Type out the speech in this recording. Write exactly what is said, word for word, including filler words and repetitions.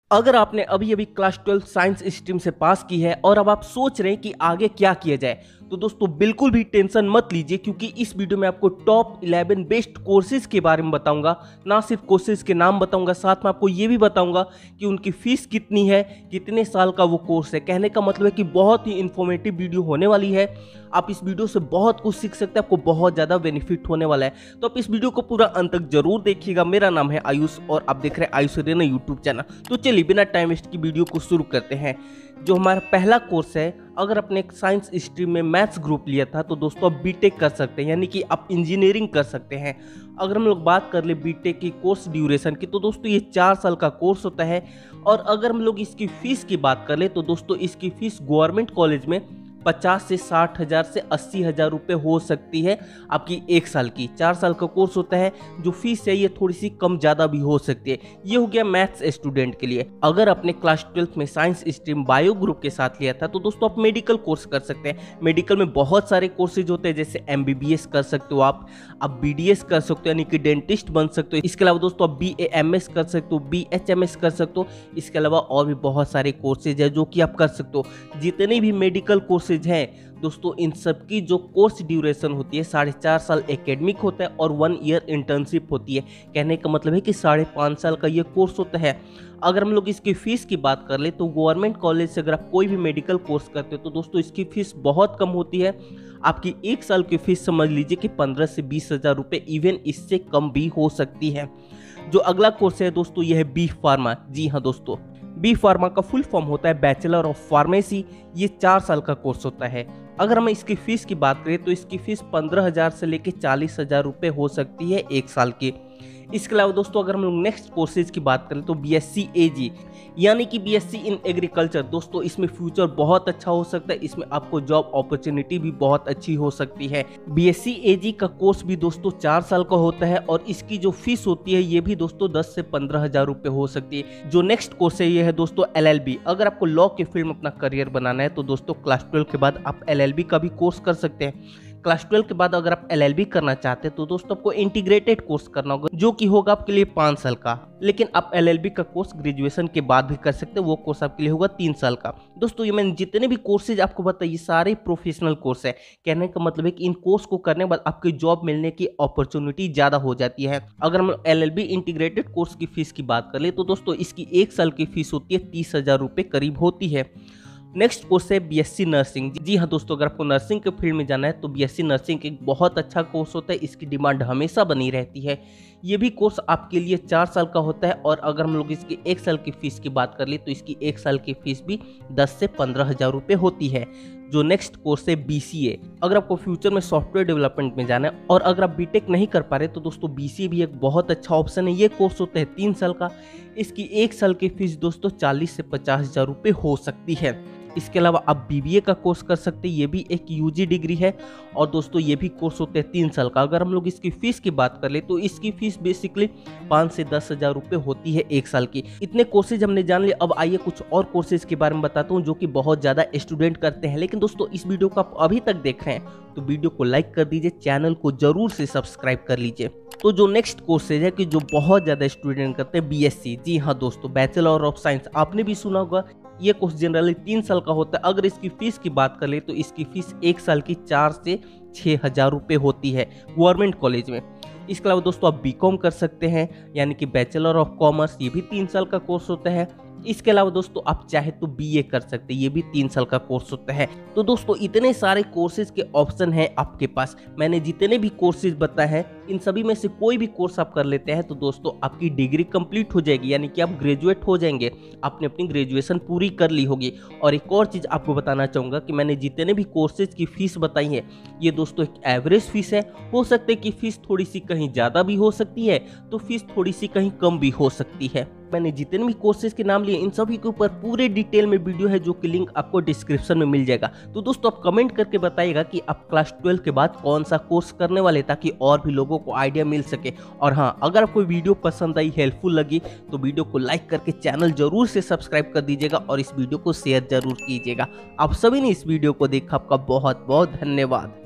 अगर आपने अभी अभी क्लास ट्वेल्थ साइंस स्ट्रीम से पास की है और अब आप सोच रहे हैं कि आगे क्या किया जाए, तो दोस्तों बिल्कुल भी टेंशन मत लीजिए, क्योंकि इस वीडियो में आपको टॉप इलेवन बेस्ट कोर्सेज के बारे में बताऊंगा। ना सिर्फ कोर्सेज के नाम बताऊंगा, साथ में आपको ये भी बताऊंगा कि उनकी फीस कितनी है, कितने साल का वो कोर्स है। कहने का मतलब है कि बहुत ही इंफॉर्मेटिव वीडियो होने वाली है। आप इस वीडियो से बहुत कुछ सीख सकते हैं, आपको बहुत ज़्यादा बेनिफिट होने वाला है। तो आप इस वीडियो को पूरा अंत तक जरूर देखिएगा। मेरा नाम है आयुष और आप देख रहे हैं आयुष रेना यूट्यूब चैनल। तो चलिए बिना टाइम वेस्ट की वीडियो को शुरू करते हैं। जो हमारा पहला कोर्स है, अगर आपने एक साइंस स्ट्रीम में मैथ्स ग्रुप लिया था तो दोस्तों आप बीटेक कर सकते हैं, यानी कि आप इंजीनियरिंग कर सकते हैं। अगर हम लोग बात कर ले बीटेक की कोर्स ड्यूरेशन की, तो दोस्तों ये चार साल का कोर्स होता है। और अगर हम लोग इसकी फीस की बात कर ले, तो दोस्तों इसकी फीस गवर्नमेंट कॉलेज में पचास से साठ हज़ार से अस्सी हज़ार रुपये हो सकती है आपकी एक साल की। चार साल का कोर्स होता है, जो फीस है ये थोड़ी सी कम ज़्यादा भी हो सकती है। ये हो गया मैथ्स स्टूडेंट के लिए। अगर आपने क्लास ट्वेल्थ में साइंस स्ट्रीम बायो ग्रुप के साथ लिया था, तो दोस्तों आप मेडिकल कोर्स कर सकते हैं। मेडिकल में बहुत सारे कोर्सेज होते हैं, जैसे एम बी बी एस कर सकते हो आप आप बी डी एस कर सकते हो, यानी कि डेंटिस्ट बन सकते हो। इसके अलावा दोस्तों आप बी ए एम एस कर सकते हो, बी एच एम एस कर सकते हो। इसके अलावा और भी बहुत सारे कोर्सेज है जो कि आप कर सकते हो। जितने भी मेडिकल कोर्सेज हैं दोस्तों, इन सब की जो कोर्स ड्यूरेशन होती है साढ़े चार साल एकेडमिक होता है और वन ईयर इंटर्नशिप होती है। कहने का मतलब है कि साढ़े पाँच साल का ये कोर्स होता है। अगर हम लोग इसकी फ़ीस की बात कर ले, तो गवर्नमेंट कॉलेज से अगर आप कोई भी मेडिकल कोर्स करते हो तो दोस्तों इसकी फ़ीस बहुत कम होती है। आपकी एक साल की फ़ीस समझ लीजिए कि पंद्रह से बीस हज़ार रुपये, इवन इससे कम भी हो सकती है। जो अगला कोर्स है दोस्तों, यह है बी फार्मा। जी हाँ दोस्तों, बी फार्मा का फुल फॉर्म होता है बैचलर ऑफ फार्मेसी। ये चार साल का कोर्स होता है। अगर हम इसकी फ़ीस की बात करें तो इसकी फ़ीस पंद्रह हज़ार से लेकर चालीस हज़ार रुपये हो सकती है एक साल की। इसके अलावा दोस्तों अगर हम लोग नेक्स्ट कोर्सेज की बात करें तो बी एस सी ए जी, यानी कि B S C in agriculture. दोस्तों इसमें फ्यूचर बहुत अच्छा हो सकता है, इसमें आपको जॉब अपॉर्चुनिटी भी बहुत अच्छी हो सकती है। बी एस सी ए जी का कोर्स भी दोस्तों चार साल का होता है और इसकी जो फीस होती है ये भी दोस्तों दस से पंद्रह हज़ार रुपये हो सकती है। जो नेक्स्ट कोर्स है ये है दोस्तों एल एल बी। अगर आपको लॉ के फील्ड में अपना करियर बनाना है तो दोस्तों क्लास ट्वेल्व के बाद आप एल एल बी का भी कोर्स कर सकते हैं। क्लास ट्वेल्व के बाद अगर आप एल एल बी करना चाहते हैं तो दोस्तों आपको इंटीग्रेटेड कोर्स करना होगा, जो कि होगा आपके लिए पाँच साल का। लेकिन आप एल एल बी का कोर्स ग्रेजुएशन के बाद भी कर सकते हैं, वो कोर्स आपके लिए होगा तीन साल का। दोस्तों ये मैंने जितने भी कोर्सेज आपको बताए ये सारे प्रोफेशनल कोर्स है। कहने का मतलब है कि इन कोर्स को करने के बाद आपकी जॉब मिलने की अपॉर्चुनिटी ज़्यादा हो जाती है। अगर हम L L B integrated course की फीस की बात कर ले तो दोस्तों इसकी एक साल की फीस होती है तीस हज़ार रुपये करीब होती है। नेक्स्ट कोर्स है बी एस सी नर्सिंग। जी हाँ दोस्तों, अगर आपको नर्सिंग के फील्ड में जाना है तो बी एस सी नर्सिंग एक बहुत अच्छा कोर्स होता है। इसकी डिमांड हमेशा बनी रहती है। ये भी कोर्स आपके लिए चार साल का होता है और अगर हम लोग इसकी एक साल की फीस की बात कर ले तो इसकी एक साल की फीस भी दस से पंद्रह हज़ार रुपये होती है। जो नेक्स्ट कोर्स है बी सी ए। अगर आपको फ्यूचर में सॉफ्टवेयर डेवलपमेंट में जाना है और अगर आप बीटेक नहीं कर पा रहे तो दोस्तों बी सी ए भी एक बहुत अच्छा ऑप्शन है। ये कोर्स होता है तीन साल का। इसकी एक साल की फीस दोस्तों चालीस से पचास हज़ार रुपये हो सकती है। इसके अलावा आप बी बी ए का कोर्स कर सकते हैं, ये भी एक यू जी डिग्री है और दोस्तों ये भी कोर्स होते हैं तीन साल का। अगर हम लोग इसकी फीस की बात कर ले तो इसकी फीस बेसिकली पाँच से दस हज़ार रुपये होती है एक साल की। इतने कोर्सेज हमने जान लिए, अब आइए कुछ और कोर्सेज के बारे में बताता हूँ जो कि बहुत ज़्यादा स्टूडेंट करते हैं। लेकिन दोस्तों इस वीडियो को आप अभी तक देख रहे हैं तो वीडियो को लाइक कर दीजिए, चैनल को जरूर से सब्सक्राइब कर लीजिए। तो जो नेक्स्ट कोर्सेज है कि जो बहुत ज़्यादा स्टूडेंट करते हैं, बी एस सी। जी हाँ दोस्तों, बैचलर ऑफ साइंस, आपने भी सुना होगा। ये कोर्स जनरली तीन साल का होता है। अगर इसकी फीस की बात कर ले तो इसकी फीस एक साल की चार से छः हज़ार रुपये होती है गवर्नमेंट कॉलेज में। इसके अलावा दोस्तों आप बी कॉम कर सकते हैं, यानी कि बैचलर ऑफ कॉमर्स। ये भी तीन साल का कोर्स होता है। इसके अलावा दोस्तों आप चाहे तो बी ए कर सकते हैं, ये भी तीन साल का कोर्स होता है। तो दोस्तों इतने सारे कोर्सेज के ऑप्शन हैं आपके पास। मैंने जितने भी कोर्सेज बताए हैं इन सभी में से कोई भी कोर्स आप कर लेते हैं तो दोस्तों आपकी डिग्री कंप्लीट हो जाएगी, यानी कि आप ग्रेजुएट हो जाएंगे। आपने अपनी ग्रेजुएशन पूरी कर ली होगी। और एक और चीज़ आपको बताना चाहूँगा कि मैंने जितने भी कोर्सेज की फ़ीस बताई है ये दोस्तों एक एवरेज फीस है। हो सकता है कि फ़ीस थोड़ी सी कहीं ज़्यादा भी हो सकती है तो फीस थोड़ी सी कहीं कम भी हो सकती है। मैंने जितने भी कोर्सेज के नाम लिए इन सभी के ऊपर पूरे डिटेल में वीडियो है, जो कि लिंक आपको डिस्क्रिप्शन में मिल जाएगा। तो दोस्तों आप कमेंट करके बताइएगा कि आप क्लास ट्वेल्व के बाद कौन सा कोर्स करने वाले, ताकि और भी लोगों को आइडिया मिल सके। और हाँ, अगर आपको वीडियो पसंद आई, हेल्पफुल लगी तो वीडियो को लाइक करके चैनल जरूर से सब्सक्राइब कर दीजिएगा और इस वीडियो को शेयर जरूर कीजिएगा। आप सभी ने इस वीडियो को देखा, आपका बहुत बहुत धन्यवाद।